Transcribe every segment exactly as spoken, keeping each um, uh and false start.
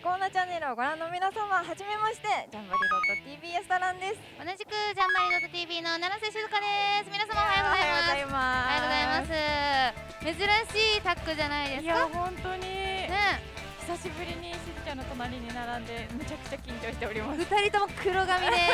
コーナチャンネルをご覧の皆様、はじめまして、ジャンバリ .tv スタランです。 同じくジャンバリ .tv の七瀬静香です。皆様おはようございます。おはようございます。珍しいタッグじゃないですか。 いや本当に、 ね、 久しぶりにしずちゃんの隣に並んでめちゃくちゃ緊張しております。 二人とも黒髪です。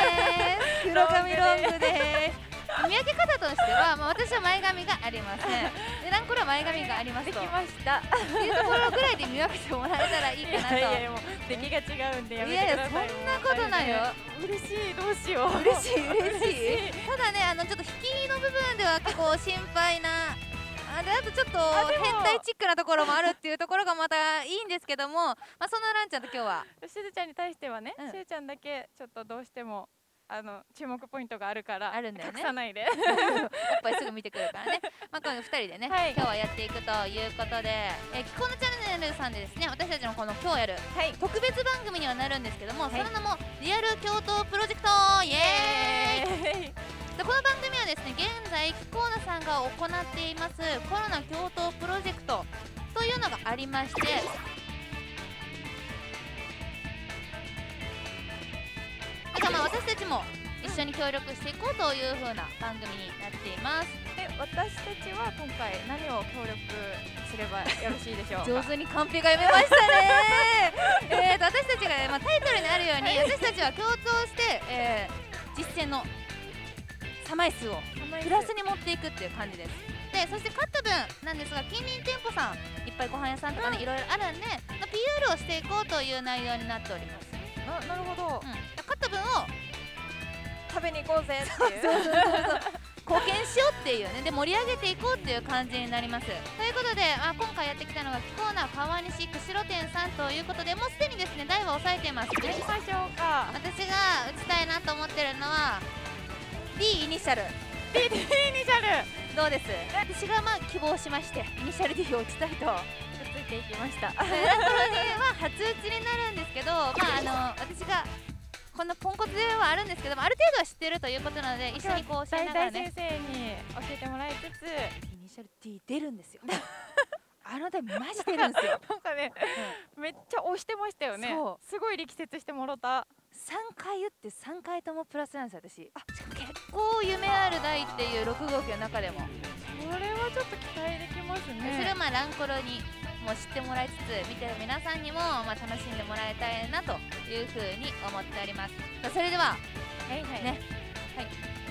黒髪ロングです。見分け方としては、まあ、私は前髪がありません。で、ランコロは前髪がありますと。 できました。 っていうところぐらいで見分けてもらえたらいいかなと。いやいやもう出来が違うんでやめてください。 いやいやそんなことないよ。 嬉しい、どうしよう。 嬉しい嬉しい。ただね、あのちょっと引きの部分では結構心配な。あであとちょっと変態チックなところもあるっていうところがまたいいんですけども、まあ、そのランちゃんと今日はしずちゃんに対してはね、 うん、 しずちゃんだけちょっとどうしてもあの注目ポイントがあるからあるんだよね、 隠さないでおっぱいすぐ見てくるからねまあこのふたりでね、はい、今日はやっていくということで、えこのチャンネルさんでですね、私たちのこの今日やる、はい、特別番組にはなるんですけども、はい、その名もリアル京都プロジェクトイエーイでこの番組はですね、現在キコーナさんが行っていますコロナ京都プロジェクトというのがありまして、だからまあ私たちも一緒に協力していこうという風な番組になっています。 え、私たちは今回何を協力すればよろしいでしょうか。 上手にカンペが読めましたねえーと私たちが、まあ、タイトルにあるように私たちは共闘して、えー、実践のサマイ数をプラスに持っていくっていう感じです。でそして勝った分なんですが、近隣店舗さんいっぱいご飯屋さんとかね、うん、いろいろあるんで、まあ、ピーアール をしていこうという内容になっております。 な, なるほど、うん、 勝った分を食べに行こうぜっていう貢献しようっていうね、で盛り上げていこうっていう感じになります。ということで、まあ、今回やってきたのがキコーナ川西釧路店さんということで、もうすでにですね台は押さえています。 やりましょうか。 私が打ちたいなと思ってるのは D イニシャル D, D イニシャルどうです？私がまあ希望しましてイニシャル D を打ちたいとくっついていきました。 ランコロには初打ちになるんですけど、まああの私がこんなポンコツではあるんですけども、ある程度は知ってるということなので一緒にこう教えながらね、 大先生に教えてもらいつつイニシャル D 出るんですよあの台マジ出るんですよなんかね、うん、めっちゃ押してましたよね。すごい力説してもろた。 さんかい打ってさんかいともプラスなんですよ私。あ結構夢ある台っていうろく号機の中でもこれはちょっと期待できますね。 それをまあランコロにもう知ってもらいつつ、見てる皆さんにもまあ楽しんでもらいたいなというふうに思っております。それでははいはいね、はい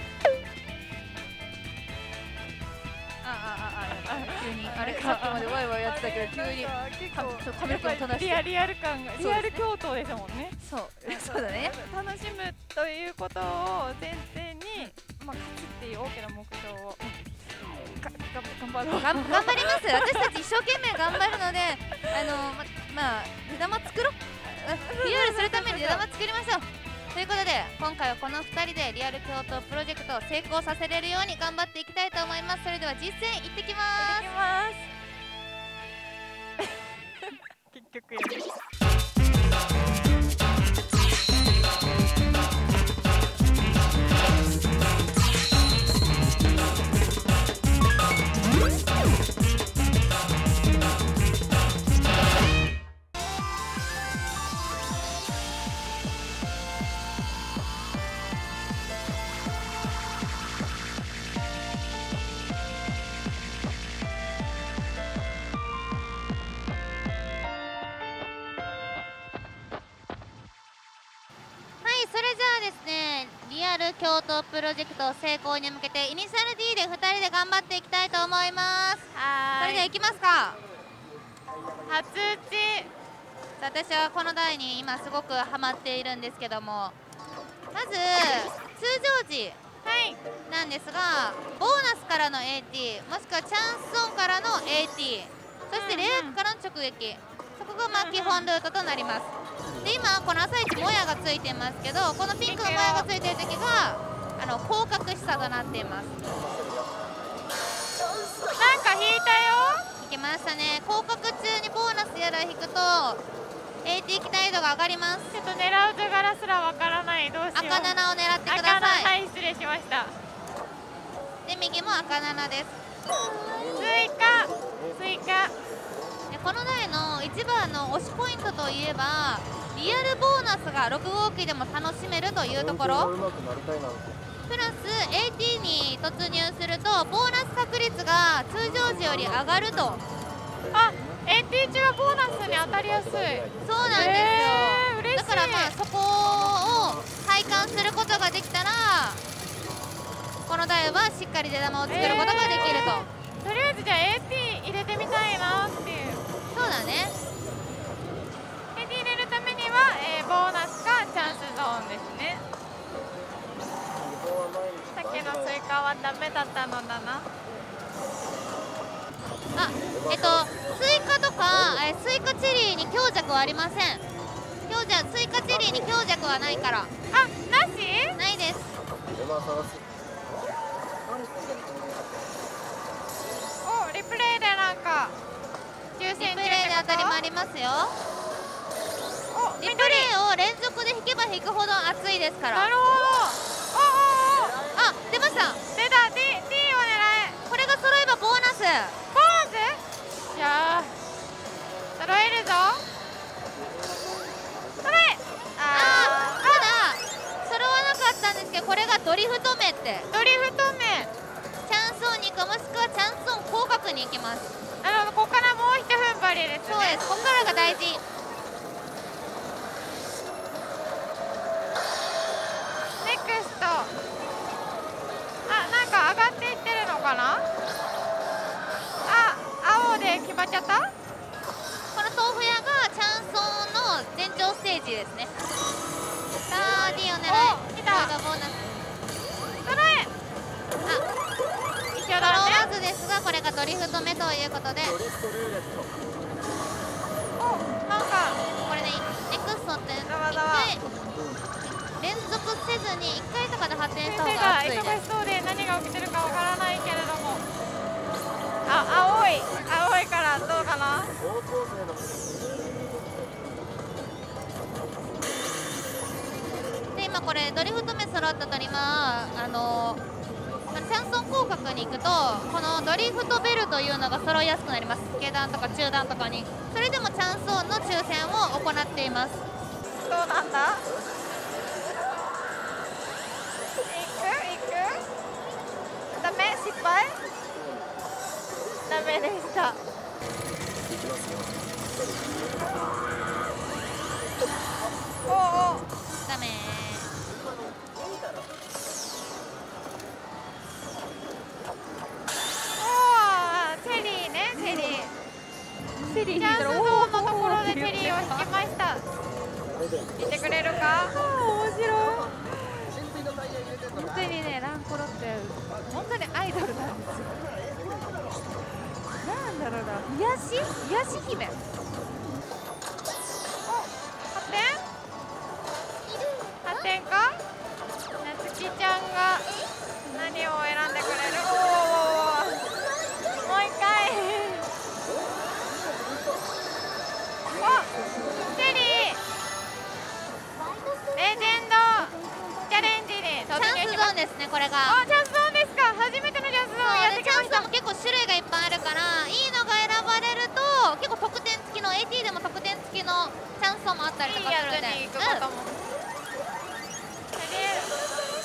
ああああ急にあれさっきまでワイワイやってたけど急にカメラ君とリアリアル感がリアル京都ですもんね。 そうそうだね。 楽しむということを前提に、まあ勝つっていう大きな目標を頑張ろう。 頑張ります。私たち一生懸命頑張るので、あのままあ出玉作ろう。リアルするために出玉作りましょう。ということで今回はこのふたりでリアル京都プロジェクトを成功させれるように頑張っていきたいと思います。それでは実践行ってきます。 行ってきます結局やる。 それじゃあですね、リアル京都プロジェクト成功に向けてイニシャル D でふたりで頑張っていきたいと思います。 はーい、 それではいきますか。 初打ち。 私はこの台に今すごくハマっているんですけども、まず通常時なんですが、ボーナスからの エーティー もしくはチャンスオンからの エーティー、 そしてレアからの直撃、そこがまあ基本ルートとなります。で今この朝一もやがついてますけど、このピンクのもやがついてる時があの広角視差となっています。 なんか引いたよ。 引きましたね。広角中にボーナスやら引くと エーティー 期待度が上がります。 ちょっと狙う図柄すらわからない。どうしよう。 赤ななを狙ってください。 赤なな、はい、失礼しました。 で右も赤ななです。 追加追加でこの台の一一番の推しポイントといえばリアルボーナスがろく号機でも楽しめるというところ、プラス エーティー に突入するとボーナス確率が通常時より上がると。 あ、エーティー 中はボーナスに当たりやすい。 そうなんですよ、 えー、嬉しい。 だからまあそこを体感することができたらこの台はしっかり出玉を作ることができると、 えー、とりあえずじゃあ エーティー 入れてみたいなっていう。 そうだね、 エーティー 入れるためには、えー、ボーナスかチャンスゾーンですね。さっきのスイカはダメだったのだな。 あ、えっとスイカとかえスイカチェリーに強弱はありません。強弱、スイカチェリーに強弱はないから。 あ、なし？ ないです。 お、リプレイでなんか抽選リプレイで当たりもありますよ。 お、 リプレイを連続で引けば引くほど熱いですから。 なるほど。おおお、 あ、出ました。 出た。 D, D を狙え。 これが揃えばボーナス。 ボーナス？じゃあ揃えるぞ。それ。 あー、ただ揃わなかったんですけど、これがドリフト目って。 ドリフト目。 チャンスオンに行く、もしくはチャンスオン広角に行きます。 なるほど、ここからもう一踏ん張りですね。 そうです、ここからが大事。 ネクスト。あ、なんか上がっていってるのかな。あ、青で決まっちゃった。 この豆腐屋がチャンスオンの前兆ステージですね。さあ D を狙い、 お、来た。 ボーナス。 それ。 あ、 一緒だね。 揃わずですが、これがドリフト目ということで、 お、なんかこれね、ネクストっていっざわざわかい連続せずにいっかいとかで発展した方先生が熱いです。 が忙しそうで何が起きてるかわからないけれども、あ、青い青いからどうかな。 で今これドリフト目揃ったと今あのチャンソン広角に行くとこのドリフトベルというのが揃いやすくなります。下段とか中段とかに。それでもチャンスオンの抽選を行っています。 どうなんだ。いくいく。ダメ、失敗。ダメでした。おお、 ダメ。 チェリーね、チェリー。チェリーチャンスゾーンのところでチェリーを引きました。見てくれるか。面白い。本当にね、ランコロって本当にアイドルなんですよ。なんだろうな、癒し癒し姫。お、発展発展か。なつきちゃんが何を選んでくれる。おお、もう一回。お、チェリーレジェンドチャレンジに突入します。 チャンスゾーンですね、これが。 あ、チャンスゾーンですか。初めてのチャンスゾーンやってきました。 チャンスゾーンも結構種類がいっぱいあるからいいのが選ばれると結構特典付きの エーティー でも特典付きのチャンスゾーンもあったりとかするんで、 いいやつに行くことも、うん、とりあえず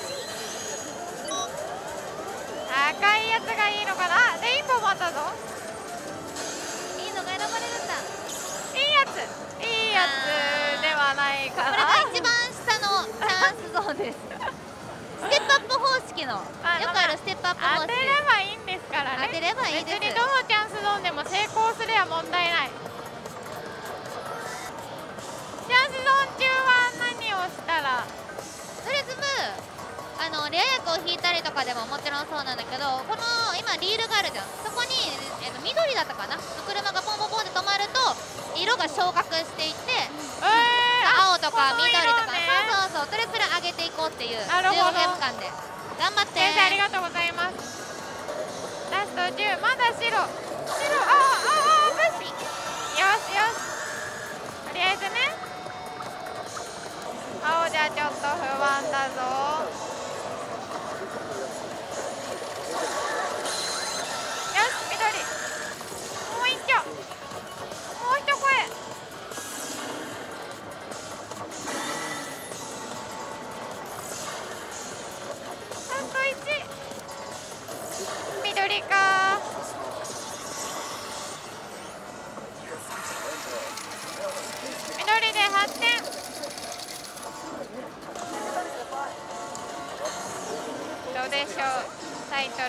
赤いやつがいいのかな。レインボーもあったぞ。 いいのが選ばれるんだ。 いいやついいやつではないかな。 これが一番下のチャンスゾーンですステップアップ方式のよくあるステップアップ方式。 当てればいいんですからね。 当てればいいです。 別にどのチャンスゾーンでも成功すれば問題ない。チャンスゾーン中は何をしたら。 とりあえずあのレア役を引いたりとかでももちろんそうなんだけど、この今リールがあるじゃん。そこに、えー、と緑だったかなの車がポンポンポンで止まると色が昇格していって、 えー、 青とか緑とか、 ね、 そうそうそう、それそれ上げていこうっていうじゅうなるほどごゲーム間で頑張って。 先生ありがとうございます。ラストじゅう、まだ白白、ああああ、無視。よしよし、とりあえずね、青じゃちょっと不安だぞ。よし、緑、もう一丁、もう一声。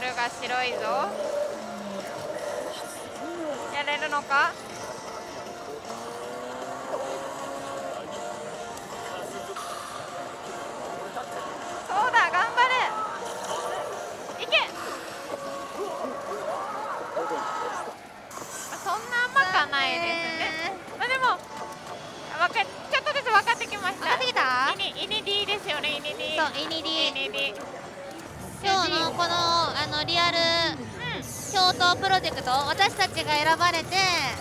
ルが白いぞ。やれるのか。そうだ、頑張れ。いけ。そんな甘かないですね。まあでもわかちょっとずつ分かってきました。 分かってきた？ イニイニディですよね。イニディ。 そう、イニディ。 イニディ。 今日のこのあのリアル共闘プロジェクト、私たちが選ばれて、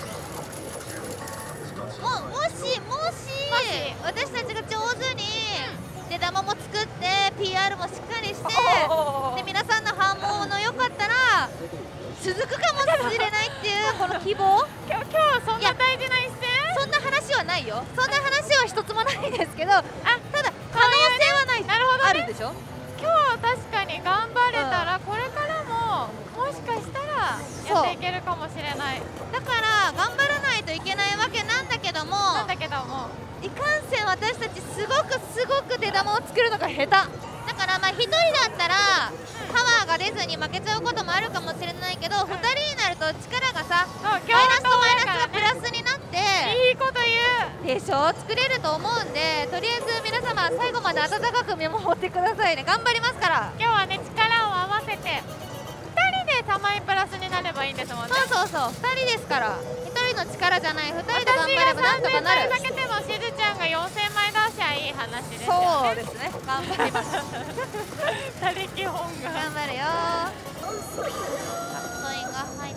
ももしもし私たちが上手に出玉も作って ピーアール もしっかりして、で皆さんの反応の良かったら続くかもしれないっていうこの希望。 今日今日そんな大事な一戦？ そんな話はないよ。そんな話は一つもないですけど、あ、ただ可能性はない。 なるほどね。 あるでしょ。 今日確かに頑張れたら、これからももしかしたらやっていけるかもしれない。 だから頑張らないといけないわけなんだけども、 なんだけどもいかんせん私たちすごくすごく出玉を作るのが下手だから、まあひとりだったらパワーが出ずに負けちゃうこともあるかもしれないけど、うん、ふたりになると力がさ、マイナスとマイナスがプラスになって、 いいこと言うでしょ、作れると思うんで、とりあえず皆様最後まで温かく見守ってくださいね。頑張りますから。 今日はね、力を合わせてふたりで玉井プラスになればいいんですもんね。 そうそうそう、ふたりですから。ひとりの力じゃない、ふたりで頑張ればなんとかなる。 私がさんぜんまいだけでもしずちゃんがよんせんまい出しゃいい話ですよね。 そうですね、頑張ります他力本願。 頑張るよ。コインが入った。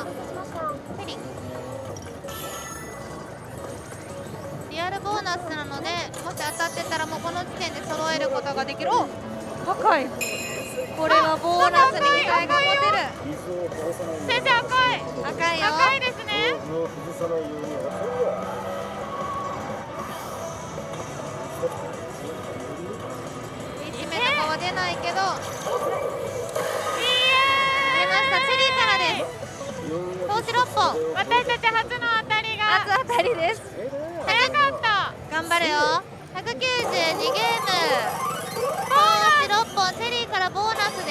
ヘリリアルボーナスなので、もし当たってたらもうこの時点で揃えることができる。お、高い。これはボーナスに期待が持てる。 先生、赤い赤いよ。 赤いですね。 いちめとかは出ないけど、出ました。チェリーからです。投資ろっぽん。 私たち初の当たりが初当たりです。 早かった。 頑張れよ。ひゃくきゅうじゅうにゲーム、投資ろっぽん、チェリーからボーナスです。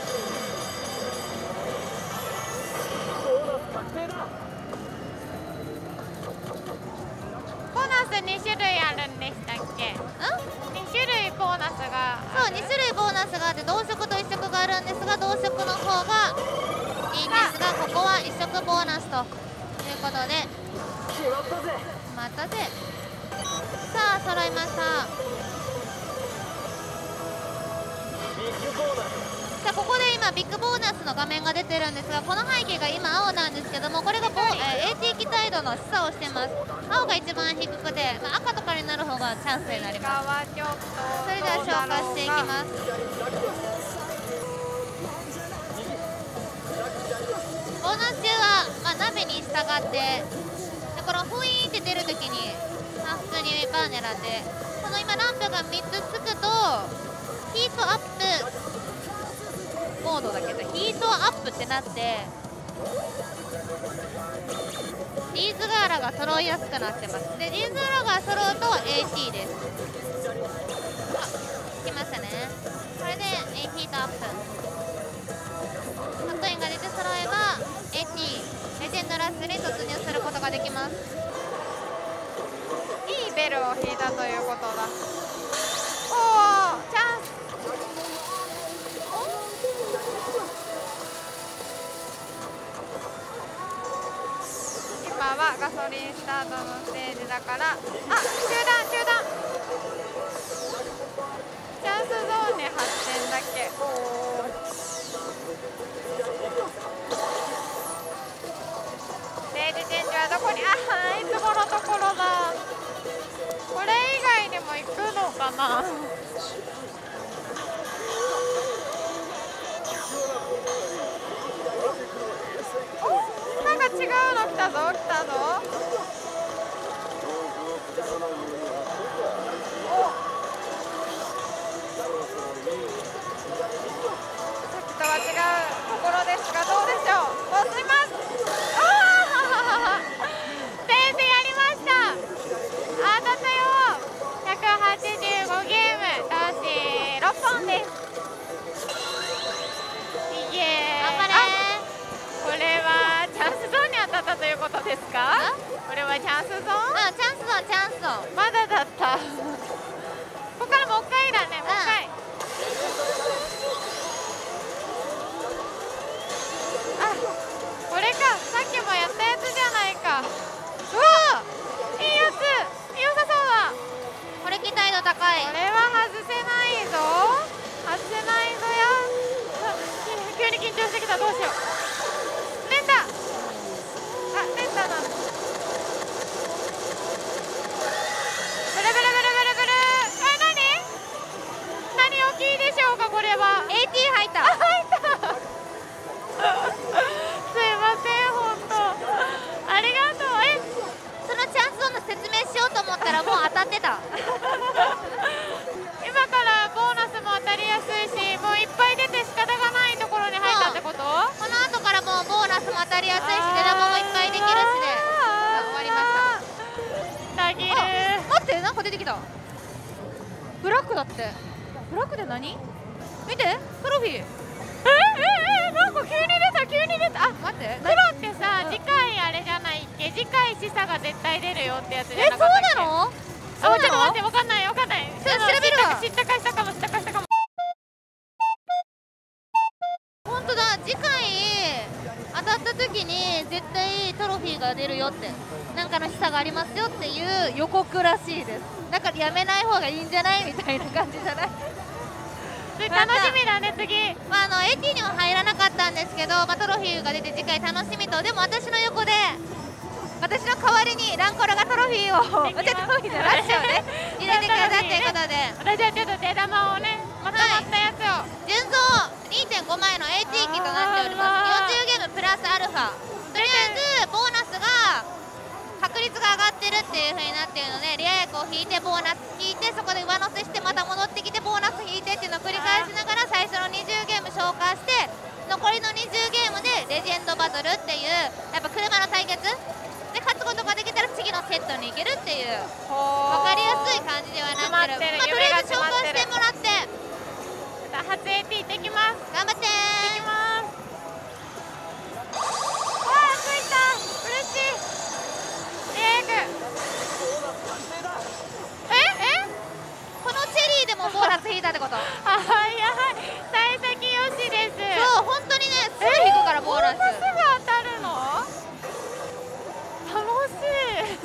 ボーナスに種類あるんでしたっけ？ん？に種類ボーナスが。 そう、に種類ボーナスがあって、同色と一色があるんですが、同色の方がいいんですが、ここは一色ボーナスということで、まったぜ。さあ、揃いました。さあ、ここで今ビッグボーナスの画面が出てるんですが、この背景が今青なんですけども、これがボ、えー、エーティー 機態度の示唆をしてます。青が一番低くて、まあ、赤とかになる方がチャンスになります。それでは消化していきます。ボーナス中は、まあ、ナビに従ってで、このフイーンって出るときに、まあ、普通にバー狙って、この今ランプがみっつつくとヒートアップモードだけど、ヒートアップってなってリーズガーラが揃いやすくなってます。でリーズガーラが揃うと エーティー です。あ、来ましたね。これでヒートアップ、コインが出て揃えば エーティー レジェンドラッシュに突入することができます。 いいベルを引いたということだ。おお、チャンス。今はガソリンスタートのステージだから、あ、中断中断、チャンスゾーンに発展だけ。おお、ステージチェンジはどこに、あ、いつものところだ。これ以外にも行くのかな。お、なんか違うの来たぞ来たぞ。お、さっきとは違うところですが、どうでしょう。押します。ああ、先生やりました。当たったよ。ひゃくはちじゅうごゲーム倒しですか？これはチャンスゾーン？ あ、チャンスゾーンチャンスゾーン。 まだだった。ここからもう一回だね、もう一回。あ、これか、さっきもやったやつじゃないか。うわ、いいやつ、良さそうだ。 これ期待度高い。 これは外せないぞ、外せないぞや。急に緊張してきた、どうしよう。連打、あ、連打なの。ブルブルブルブルブル。え、なに何大きいでしょうか、これは。 エーティー 入った。 入ったすいません、本当ありがとう。え、 そのチャンスゾーンの説明しようと思ったらもう当たってた。 今からボーナスも当たりやすいし、もういっぱい出て仕方がないところに入ったってこと？ この後からもうボーナスも当たりやすいし、出玉もいっぱいできるしで、終わりました。 たぎる。 待って、なんか出てきた。ブラックだって。ブラックで何？見て、トロフィー。 えええ、なんか急に出た、急に出た。あ、 待って、 黒ってさ、次回あれじゃないっけ、次回示唆が絶対出るよってやつじゃえ、そうなかったっけ？ なの？ あ、ちょっと待って、わかんないわかんない。 ちょっと調べるわ。 知ったかしたかも、知ったかしたかも。 本当だ、次回当たった時に絶対トロフィーが出るよって、なんかの示唆がありますよっていう予告らしいです。だからやめない方がいいんじゃないみたいな感じじゃない？ 楽しみだね、次。 まあ、あの エーティー には入らなかったんですけど、まあ、トロフィーが出て次回楽しみと、でも私の横で私の代わりにランコロがトロフィーをトロフィーじゃラッシュをね入れてくれたということで、 私はちょっと出玉をね、まとまったやつを、 純増 にてんご 枚の エーティー 機となっております。よんじゅうゲームプラスアルファ、とりあえずボーナスが確率が上がってるっていう風になっているので、レア役を引いてボーナス引いて、そこで上乗せしてまた戻ってきてボーナス引いてっていうのを繰り返しながら、最初のにじゅうゲーム消化して、残りのにじゅうゲームでレジェンドバトルっていう、やっぱ車の対決で勝つことができたら次のセットに行けるっていう、分かりやすい感じではなってる。まあ、とりあえず消化してもらって、 初 エーティー 行ってきます。 頑張ってー。 行ってきます。わあ、ついた、嬉しい。レーグ。ええ、 このチェリーでもボーナス引いたってこと？ あ、はいはい、幸先よしです。 そう、本当にね、すぐ引くからボーナス。 こんなすぐ当たるの？楽しい。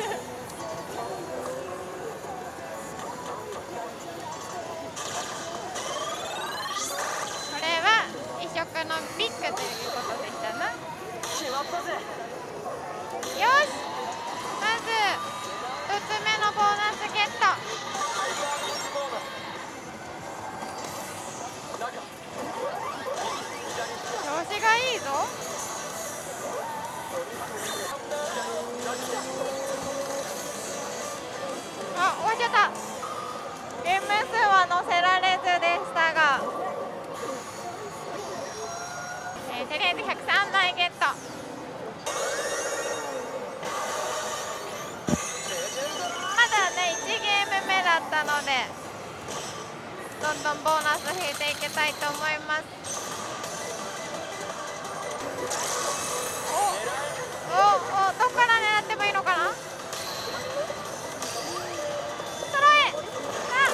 これは異色のビッグということでしたな。よし、まずひとつめのボーナスゲット。調子がいいぞ。あ、終わっちゃった。ゲーム数は載せられずでしたが、えー、とりあえずひゃくさんまいゲット。まだね、いちゲーム目だったので、どんどんボーナス引いていきたいと思います。おおお、どっから狙ってもいいのかな。トライ。あ、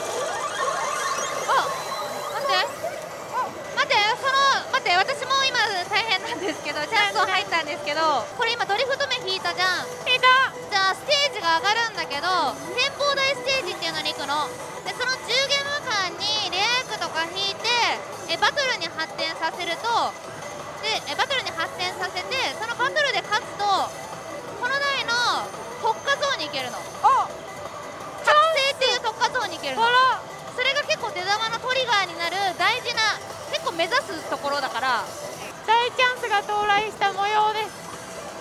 待って待って、その待って、私も今大変なんですけど、チャンスを入ったんですけど、これ今ドリフト面引いたじゃん。 引いた。 じゃあステージが上がるんだけど、展望台ステージっていうのに行くので、そのじゅうゲーム間にレア役とか引いてえバトルに発展させると、でえバトルに発展させて、そのバトルで勝つとこの台の特化ゾーンに行けるの。 お、 覚醒っていう特化ゾーンに行けるの。 あら、 それが結構出玉のトリガーになる大事な、結構目指すところだから、 大チャンスが到来した模様です。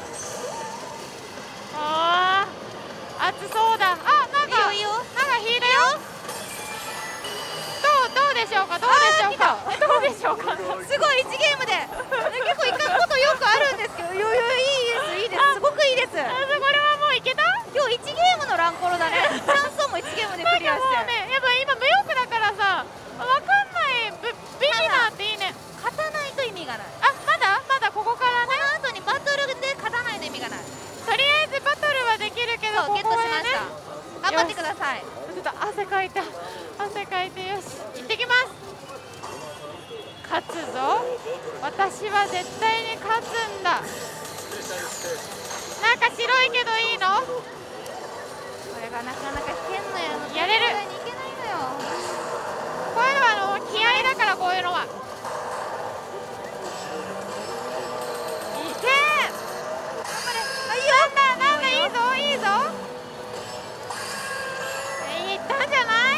ああ、熱そうだ。あ、なんかいいよいいよ、 なんか引いたよ。どうどうでしょうか、どうでしょうか、どうでしょうか。 すごいいちゲームで結構いかんことよくあるんですけど、いやいや、いいですいいです、すごくいいです。 あ、これはもういけた。 今日いちゲームのランコロだね。チャンスもいちゲームでクリアして、 なんかもうね、やっぱ今無欲だからさ、わかんないビビギナーっていいね。 勝たないと意味がない。 あ、まだまだここからね。 この後にバトルで勝たないと意味がない。 とりあえ頑張ってください。 ちょっと汗かいた、汗かいて、よし行ってきます。勝つぞ、私は絶対に勝つんだ。なんか白いけどいいの？ これがなかなか危険なよ。 やれる。 に行けないのよ。 こういうのはあの気合だから、こういうのは。いけー。頑張れ。あ、いいよ。なんだなんだ、いいぞいいぞ。え、いったんじゃない？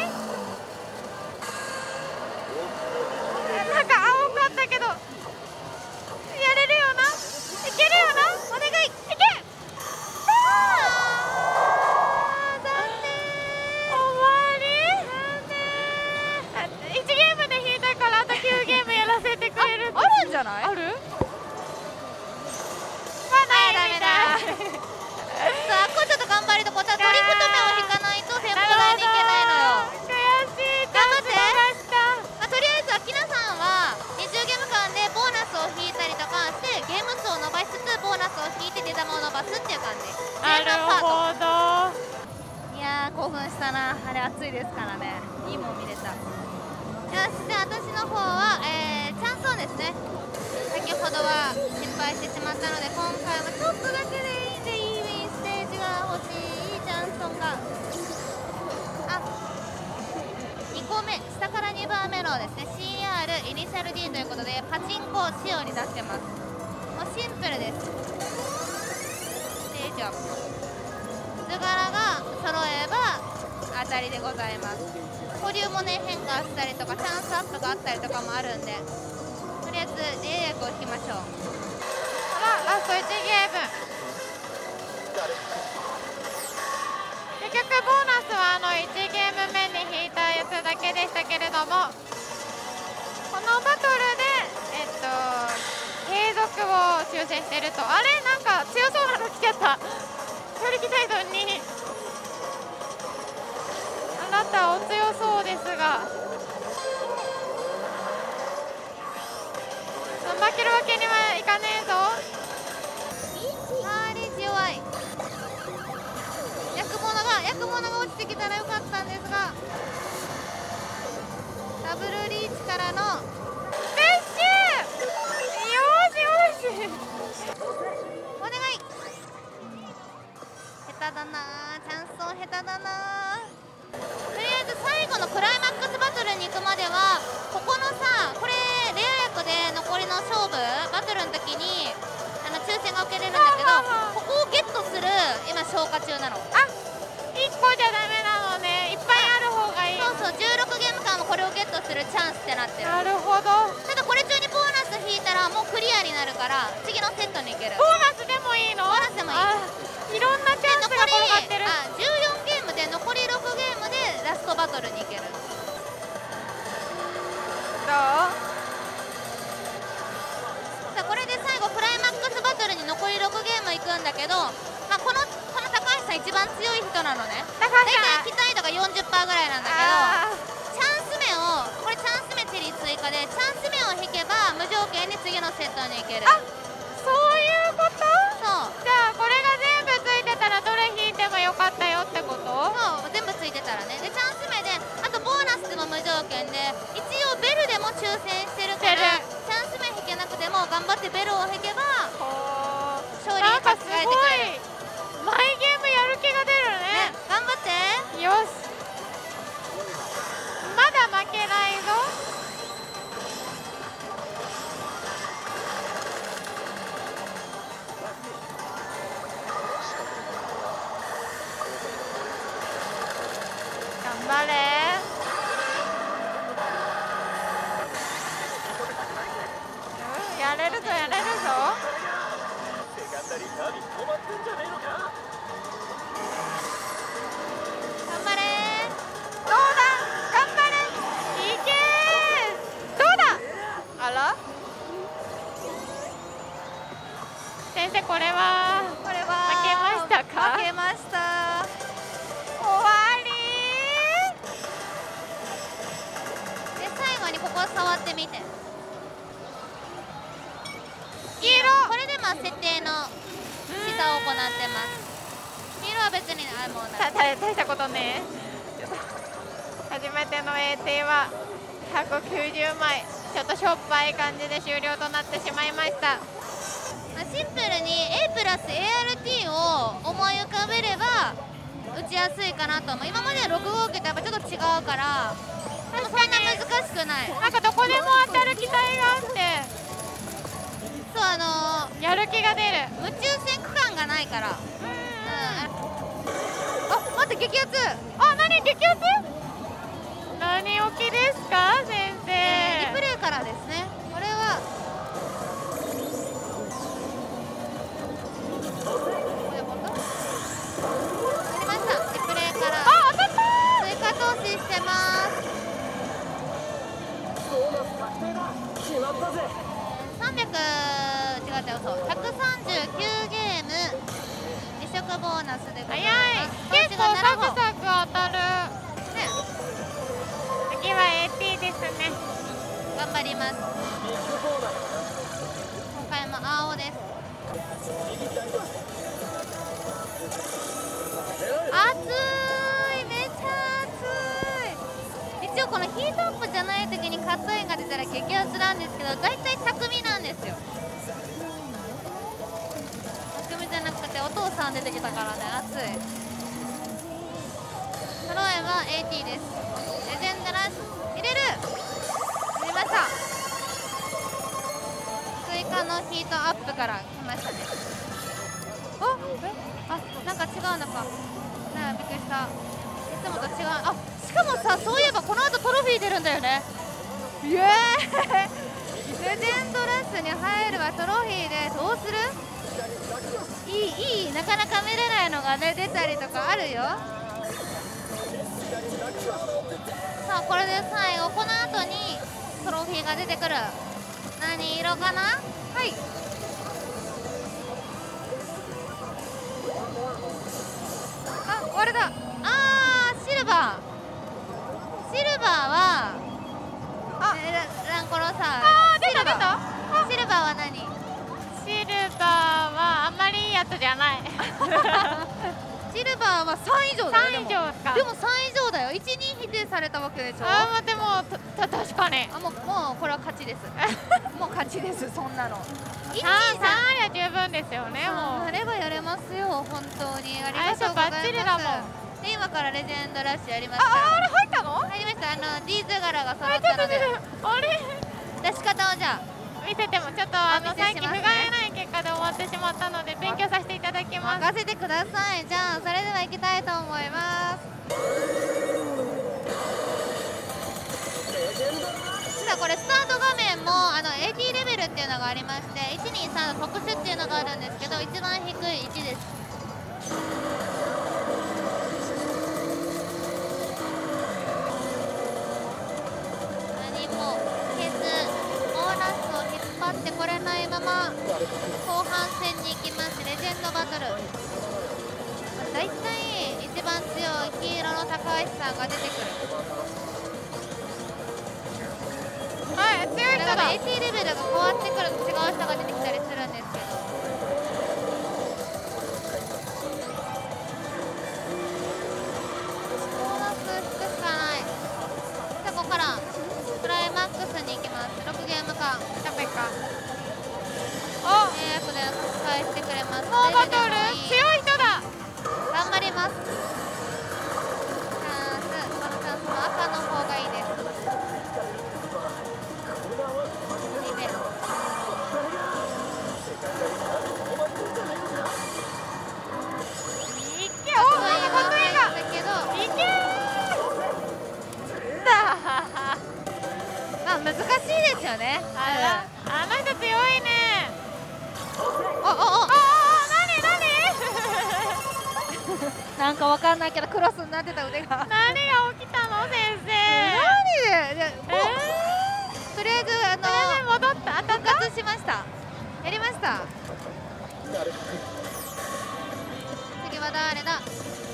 なんか青かったけど、やれるよな。いけるよな。お願い。いけ。いちゲームで引いたからあときゅうゲームやらせてくれる。 あるんじゃない？ ある？まあないみたい。 さあ、これちょっと頑張りとこさ、トリックと目を引かないと展望台に行けないのよ。 悔しい。 頑張って。 まあ、とりあえずアキナさんはにじゅうゲーム間でボーナスを引いたりとかしてゲーム数を伸ばしつつボーナスを引いて出玉を伸ばすっていう感じ。前半パート。いやー、興奮したな。あれ暑いですからね。いいもん見れた。よし、じゃあ私の方は、えー、チャンソンですね。先ほどは失敗してしまったので、今回はちょっとだけでいいんでいいウィンステージが欲しい。チャンソンがあにこめ、下からにばんめのですね シーアール イニシャル D ということでパチンコ仕様になってます。もうシンプルです。で以上、図柄が揃えば当たりでございます。保留もね変化したりとかチャンスアップがあったりとかもあるんで、とりあえず英訳を引きましょう。 ラストいちゲーム。結局ボーナスはあのいちゲーム目に引いたやつだけでしたけれども、このバトルでえっと継続を抽選してると。あれ、なんか強そうなの来ちゃった。距離来た人にあなたお強そうですが、負けるわけにはいかねえぞ。 あー、リーチ弱い。焼くものが焼くものが落ちてきたらよかったんですが、ダブルリーチからのフィッシュ。よしよし、 お願い。下手だな、チャンスオン下手だな。とりあえず最後のクライマックスバトルに行くまではここのさ、これレア役で残りの勝負バトルの時にあの抽選が受けれるんだけど、ここをゲットする今消化中なの。 あ、いっこじゃダメなのね。いっぱいある方がいい。 そうそう、じゅうろくゲーム間もこれをゲットするチャンスってなってる。 なるほど。 ただこれ中にボーナス引いたらもうクリアになるから次のセットに行ける。 ボーナスでもいいの？ ボーナスでもいい。 いろんなチャンスが転がってる。 あ、じゅうよんゲームで残りろくゲームでラストバトルに行ける。どう？さあこれで最後クライマックスバトルに残りろくゲーム行くんだけど、まあ、このこの高橋さん一番強い人なのね。 高大橋さん体期待度が よんじゅっパーセント ぐらいなんだけど、チャンス目をこれチャンス目チェリー追加でチャンス目を引けば無条件に次のセットに行ける。 あ、そういうこと？ そう。 じゃあこれが全部ついてたらどれ引いてもよかったよってこと？ そう、全部ついてたらね。でチャンス目であとボーナスでも無条件で、一応ベルでも抽選してるからチャンス目引けなくても頑張ってベルを引けば勝利になんかす勝ち替えてくれる。 ごいマイゲームやる気が出るね。 ね、頑張って。 よし、まだ負けないぞ。頑張れ。うん、やれるぞやれるぞ。 頑張れ。 どうだ、頑張れ、いけー。どうだ、あら先生、これはこれは負けましたか？ 負けました。 終わりで最後にここを触ってみて。 黄色。 これでまあ設定の示唆を行ってます。 ヒーローは別にあもうた大したことねえ。初めての エーティー はひゃくきゅうじゅうまい、ちょっとしょっぱい感じで終了となってしまいました。 シンプルに エー プラス エーアールティー を思い浮かべれば打ちやすいかなと思う。今までろく号機とやっぱちょっと違うからでもそんな難しくない。 なんかどこでも当たる機体があって、 そうあのー、 やる気が出る。 宇宙船区間がないから。うん、あ待って激アツ。 あ何激アツ。何起きですか先生、 えー、リプレイからですね。これはやりました。リプレイからあ当たった。 追加投資してます。さんびゃく違ったよ。そうひゃくさんじゅうきゅうゲーム離職ボーナスでございます。 早い。結構サクサク当たるね。 次は エーティー ですね。 頑張ります。今回も青です。暑い、めっちゃ暑い。一応このヒートアップじゃない時にカットインが出たら激アツなんですけど、大体匠なんですよ。匠じゃなくてお父さん出てきたからね、暑い。トロエは エーティー です。レジェンドラッシュ入れる。入れました。追加のヒートアップから来ましたね。あえあなんか違うのか。ねびっくりした。いつもと違う。あしかもさ、そういえばこの後トロフィー出るんだよね。イエーイレジェンドラッシュに入るわ。トロフィーでどうする。いいいいなかなか見れないのがね出たりとかあるよ。さあこれで最後この後にトロフィーが出てくる。何色かな。はい。あ終わりだ。あーシルバー。シルバーはあラランコロさん。 あー出た出た。 シルバーは何。 シルバーはあんまりいいやつじゃない。 シルバーはさん以上だよ。 さん以上か。 でもさん以上だよ。いちに否定されたわけでしょ。 あーでもた確かに。 あもうもうこれは勝ちです。もう勝ちです。そんなの。 さんさんありゃ十分ですよね。もうやればやれますよ本当に。ありがとうございます。 バッチリだもん。 で今からレジェンドラッシュやりますから。 ああれ入ったの？ 入りました。あの D 図柄が揃ったので。 あれ出し方をじゃあ見せてもちょっとあのさっき不甲斐ない結果で終わってしまったので勉強させていただきます。 任せてください。じゃあそれでは行きたいと思います。実はこれスタート画面もあの エーティー レベルっていうのがありまして、いちにさんの特殊っていうのがあるんですけど、一番低いいちです。何も消すボーナスを引っ張ってこれないまま後半戦に行きます。レジェンドバトルだいたい一番強い黄色の高橋さんが出てくる。 はい強い人だ。 エーティー レベルが変わってくると違う人が出てきたりするんですけど、ボーナス引くしかない。さあここからクライマックスに行きます。ろくゲーム間ダメか。 おえー、後で返してくれます。 モーバトル強い人だ。 頑張ります。チャンス、このチャンスも赤の方がいいです。にべいけおお得意がだけどいけーだ。 まあ難しいですよね。 あらあの人強いね。 おおおああ何何なんかわかんないけどクロスになってた腕が何が起きたの先生。 何でで、 えー、とりあえずあのそれで戻った当たった。 復活しました。やりました。次は誰だ。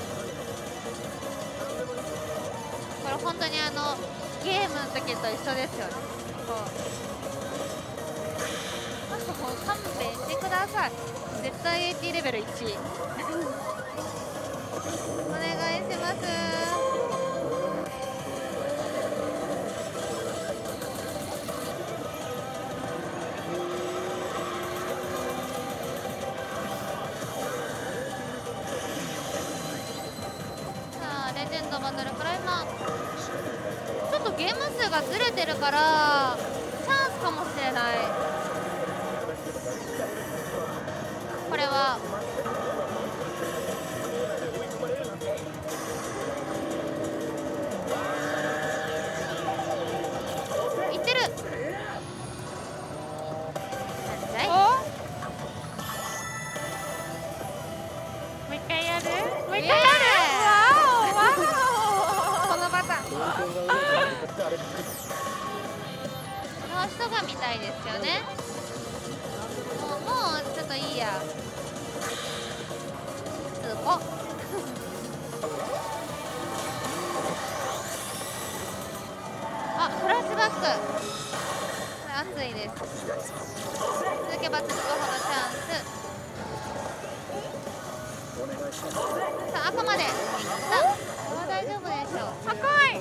これ本当にあのゲームの時と一緒ですよね。こうもう勘弁してください。絶対 エーティー レベルいちお願いします。さあレジェンドバトルクライマー、ちょっとゲーム数がずれてるからチャンスかもしれない。これはいってる。なんじゃい。 もう一回やる。もう一回やる。わおわお。 このパターンの人が見たいですよね。もうもうちょっといいや。通行あ、フラッシュバック、これ熱いです。続けば続くほどチャンス。さあ赤までいった。もう大丈夫でしょう。 高い。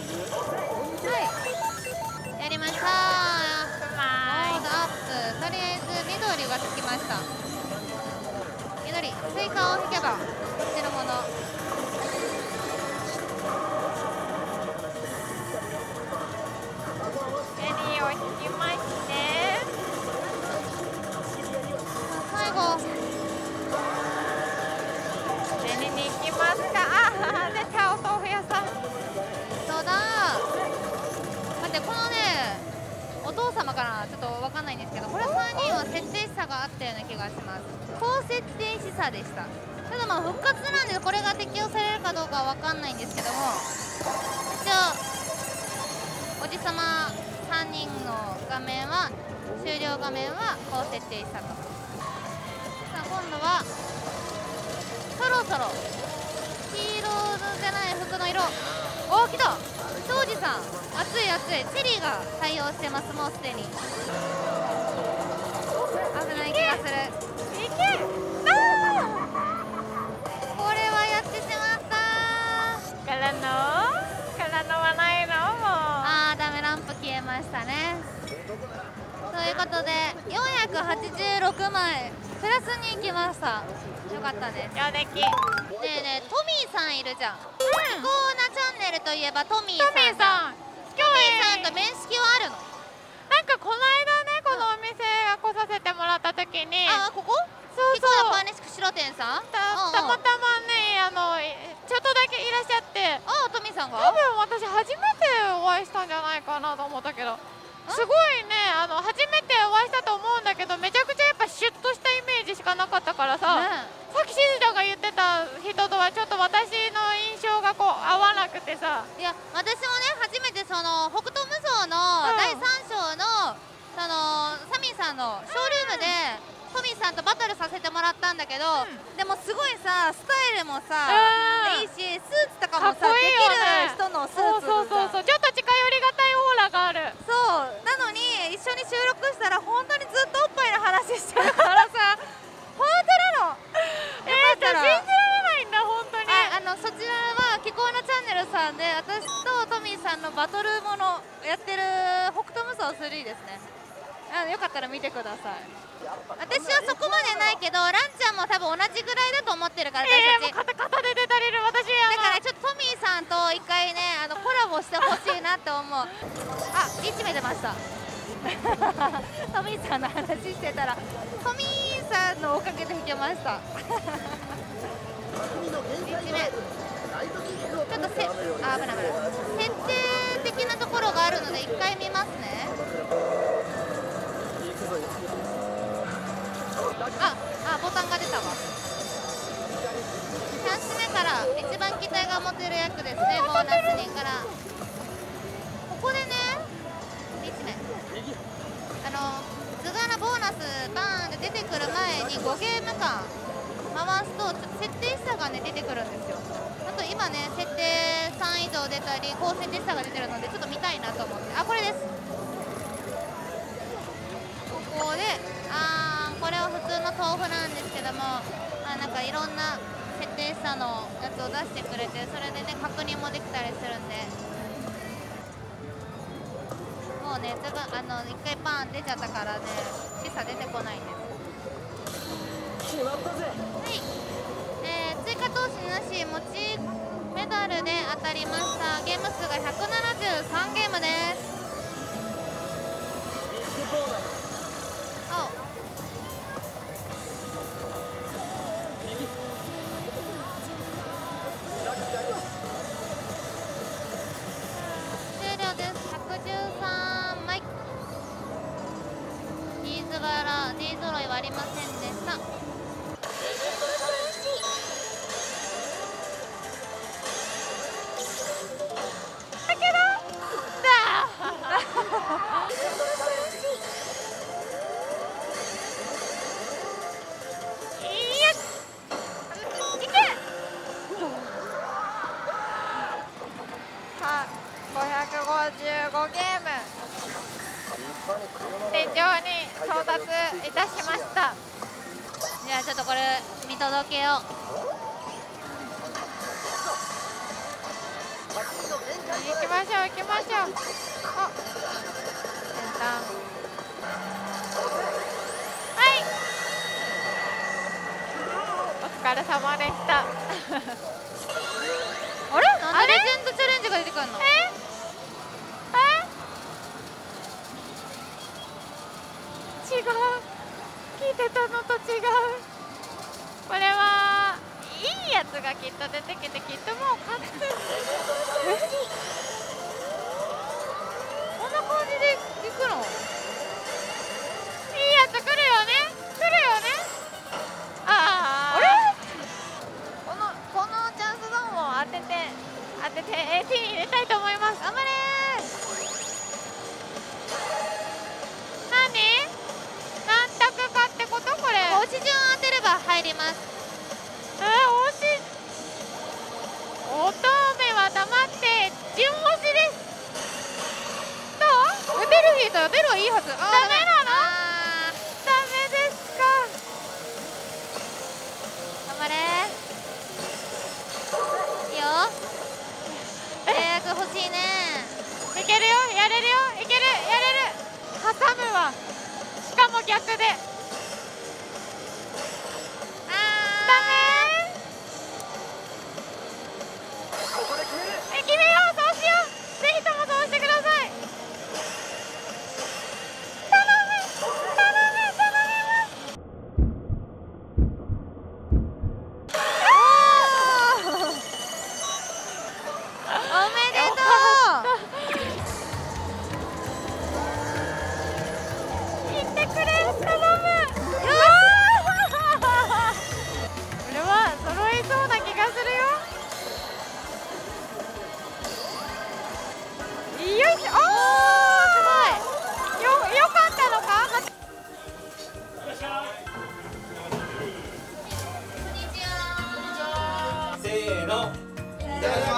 はい、やりました。モードアップ、とりあえず緑がつきました。緑、追加を引けばこっちのもの。 ベリーを引きまして、 最後ベリーに行きますか。あ、出たお豆腐屋さん。 そうだ。待って、このねお父様かな、ちょっと分かんないんですけど、これさんにんは設定差があったような気がします。高設定示唆でした。ただまあ復活なんでこれが適用されるかどうかは分かんないんですけども、一応おじさまさんにんの画面は終了画面は高設定したと。さあ今度はそろそろ黄色じゃない服の色。おお、来た庄司さん。熱い熱い。チェリーが対応してます。もうすでに危ない気がする。 いけ。あこれはやってしまった。 からのからのはないの。もうあーダメ、ランプ消えましたね。ということでよんひゃくはちじゅうろくまいプラスに行きました。よかったです。 上出来。 ねえねえ、トミーさんいるじゃん。キコーナチャンネルといえばトミーさん。 トミーさん、 トミーさんと面識はあるの？ なんかこの間ね、このお店が来させてもらった時に、 あ、ここ？ そうキコーそう、 ナパーネシク白店さん？ たたまたまね、あのちょっとだけいらっしゃって、 ああ、トミーさんが？ 多分私初めてお会いしたんじゃないかなと思ったけど、すごいね、あの初めてお会いしたと思うんだけど、めちゃくちゃやっぱシュッとしたイメージしかなかったからさ、 ね、 さっきしずちゃんが言ってた人とはちょっと私の印象がこう合わなくてさ。 いや、私もね初めてその北斗無双のだいさん章のそのサミーさんのショールームでトミーさんとバトルさせてもらったんだけど、 うん、 でもすごいさスタイルもさいいし、スーツとかもさかっこいいよね、 できる人のスーツ。 そうそうそうそう、ちょっと近寄りがたいオーラがある。 そうなのに一緒に収録したら本当にずっとおっぱいの話してるからさ本当なの。 えー、じゃあ信じられないんだ本当に。 あ、あのそちらはキコーナチャンネルさんで私とトミーさんのバトルものやってる北斗無双スリーですね。あのよかったら見てください。私はそこまでないけどランちゃんも多分同じぐらいだと思ってるから、 えー、 私たち、 もう肩肩で出たれる私。 だからちょっとトミーさんと一回ねあのコラボしてほしいなって思う。あ、リーチ目出ましたトミーさんの話してたらトミーさんのおかげで引けましたリーチ目ちょっとせあ危ない危ない設定的なところがあるので一回見ますね。ああボタンが出たわ。さんつめから一番期待が持てる役ですね、ボーナス人から。ここでねリーチ目あの図柄ボーナスバーンって出てくる前にごゲーム間回すとちょっと設定差がね出てくるんですよ。あと今ね設定さん以上出たり高設定差が出てるのでちょっと見たいなと思って、あこれです。ここであーこれは普通の豆腐なんですけども、あなんかいろんな設定したのやつを出してくれて、それでね確認もできたりするんで、もうねすぐあの一回パーン出ちゃったからね示唆出てこないんです。はい、えー、追加投資なし持ちメダルで当たりました。ゲーム数がひゃくななじゅうさんゲームです。青終了です。ひゃくじゅうさんまい。 D 図柄 D 揃いはありませんでした。だけどごひゃくごじゅうごゲーム天井に到達いたしました。 じゃあちょっとこれ見届けよう。 行きましょう行きましょう。あ、先端はいお疲れ様でしたあれなんでレジェンドチャレンジが出てくるの？ ええ違う、聞いてたのと違う。これはいいやつがきっと出てきて、きっともう勝つ。 こんな感じで行くの？ いいやつ来るよね、来るよね。ああ、あれこのこのチャンスゾーンを当てて当てて エーティー に入れたいと思います。頑張れー。何何択かってこと？これ星順当てれば入ります。 えー、惜しい。乙女は黙って順押しです。どう？ ベル引いたよ。ベルはいいはず。あーダメなの？ あダメですか。 頑張れー。いいよ。早く欲しいね。 いけるよ、やれるよ、いける、やれる。挟むわ。しかも逆で。 あダメー。え、決めよう、そうしよう。ぜひともそうしてください。頼む、頼む、頼みます。 おめでとう。 言ってくれ、頼む。これは揃いそうな気がするよ。よいしょ。おー、すごい。よ、よかったのか。 こんにちは。 せーの。